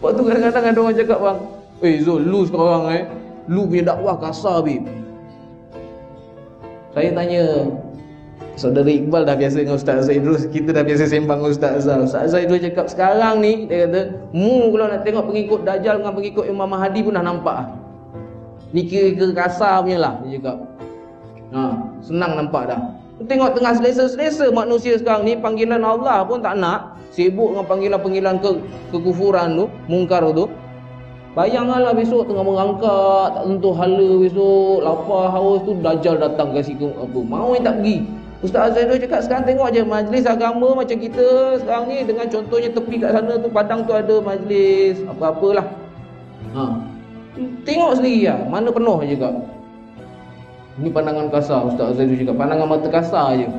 Waktu kadang-kadang ada orang cakap, bang, Zul, lu sekarang lu punya dakwah kasar, bib. Saya tanya, Saudara Iqbal dah biasa dengan Ustaz Zaidul, kita dah biasa sembang dengan Ustaz Azhar. Ustaz Zaidul cakap sekarang ni, dia kata, kalau nak tengok pengikut Dajjal dengan pengikut Imam Mahdi pun dah nampak. Ni kira-kira kasar punya lah, dia cakap. Senang nampak dah. Tengok tengah selesa-selesa manusia sekarang ni, panggilan Allah pun tak nak, sibuk dengan panggilan-panggilan kekufuran tu, mungkar tu. Bayangkanlah besok tengah merangkak, tak tentu hala besok, lapar, haus tu, Dajjal datang kasi apa, mau tak pergi. Ustaz Zaidul cakap sekarang tengok je majlis agama macam kita sekarang ni, dengan contohnya tepi kat sana tu, padang tu ada majlis apa-apalah. Tengok sendiri lah, mana penuh je kak. Ini pandangan kasar Ustaz Zaidul cakap, pandangan mata kasar je.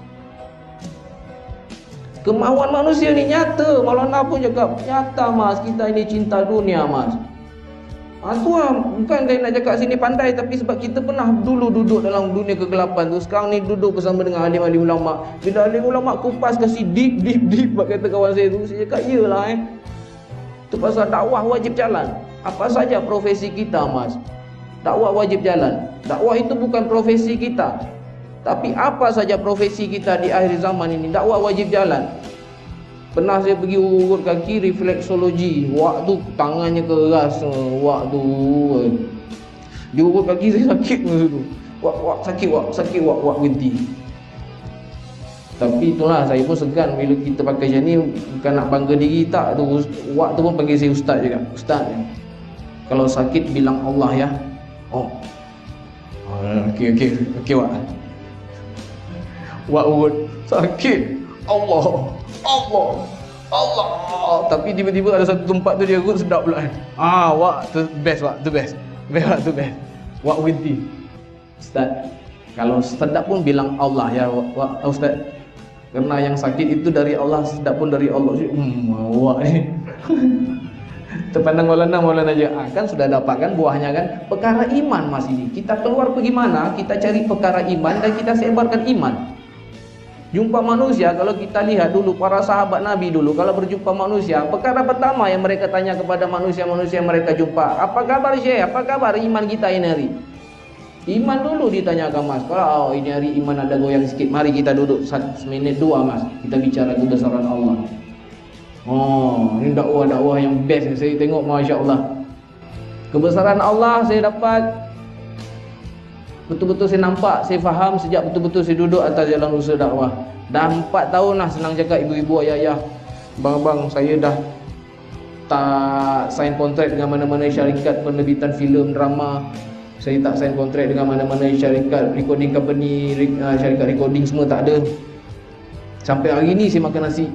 Kemauan manusia ni nyata. Maulana pun cakap nyata mas, kita ini cinta dunia mas. Tu lah, bukan saya nak cakap sini pandai, tapi sebab kita pernah dulu duduk dalam dunia kegelapan tu. Sekarang ni duduk bersama dengan alim-alim ulama. Bila alim ulama kupas kasi deep kata kawan saya tu, saya cakap iyalah itu pasal dakwah wajib jalan. Apa saja profesi kita mas, dakwah wajib jalan. Dakwah itu bukan profesi kita, tapi apa saja profesi kita di akhir zaman ini, dakwah wajib jalan. Pernah saya pergi urut kaki refleksologi, waktu tangannya keras, waktu dia urut kaki saya sakit masa tu. Sakit berhenti. Tapi itulah, saya pun segan bila kita pakai macam ni, bukan nak bangga diri tak tu. Waktu pun panggil saya ustaz juga. Ustaz, kalau sakit bilang Allah ya. Okey wak. Wak urut sakit Allah. Tapi tiba-tiba ada satu tempat tu dia urut sedap pula. Wak tu best. Wak winti. Ustaz, kalau sedap pun bilang Allah ya wak ustaz. Kerana yang sakit itu dari Allah, sedap pun dari Allah. Wak ni. Terpandang Maulana je. Kan sudah dapatkan buahnya kan. Perkara iman mas ini. Kita keluar pergi mana, kita cari perkara iman dan kita sebarkan iman. Jumpa manusia, kalau kita lihat dulu para sahabat Nabi dulu, kalau berjumpa manusia, perkara pertama yang mereka tanya kepada manusia-manusia mereka jumpa, apa kabar Syekh? Apa kabar iman kita ini hari? Iman dulu ditanyakan mas. Kalau ini hari iman ada goyang sikit, mari kita duduk seminit dua mas, kita bicara kebesaran Allah. Ini dakwah yang best saya tengok, Masya Allah. Kebesaran Allah saya dapat, betul-betul saya nampak, saya faham sejak betul-betul saya duduk atas jalan usaha dakwah. Dah 4 tahun lah, senang cakap ibu-ibu, ayah-ayah, bang-bang, saya dah tak sign kontrak dengan mana-mana syarikat penerbitan filem drama. Saya tak sign kontrak dengan mana-mana syarikat recording company, syarikat recording semua tak ada. Sampai hari ni saya makan nasi.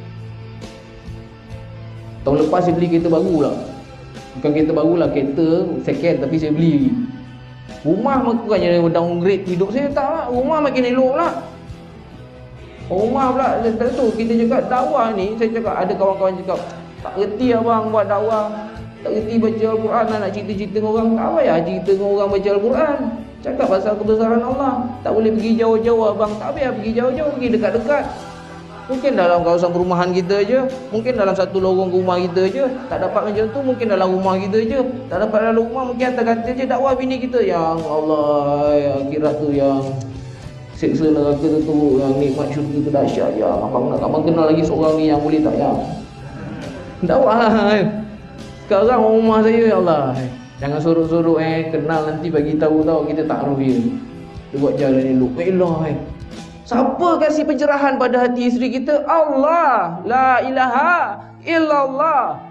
Tahun lepas saya beli kereta baru lah. Bukan kereta baru lah, kereta second, tapi saya beli lagi. Rumah bukannya downgrade hidup saya, tak lah. Rumah makin elok lah. Rumah pula, tu kita cakap dakwah ni, saya cakap, ada kawan-kawan cakap, tak reti abang buat dakwah, tak reti baca Al-Quran, nak cerita-cerita dengan orang. Tak payah cerita dengan orang baca Al-Quran. Cakap pasal kebesaran Allah. Tak boleh pergi jauh-jauh abang, tak payah pergi jauh-jauh, pergi dekat-dekat. Mungkin dalam kawasan perumahan kita je, mungkin dalam satu lorong rumah kita je. Tak dapat macam tu, mungkin dalam rumah kita je. Tak dapat dalam rumah, mungkin atas katil je. Dakwah bini kita, yang Allah, akhirat tu yang seksa neraka tu, yang nikmat syurga tu dahsyat. Ya abang kenal lagi seorang ni yang boleh tak ya. Dakwah lah. Sekarang rumah saya, ya Allah, jangan suruh-suruh kenal nanti bagi tahu kita taruh dia. Dia buat jalan elok. Allah. Siapa kasih pencerahan pada hati isteri kita? Allah. La ilaha illallah.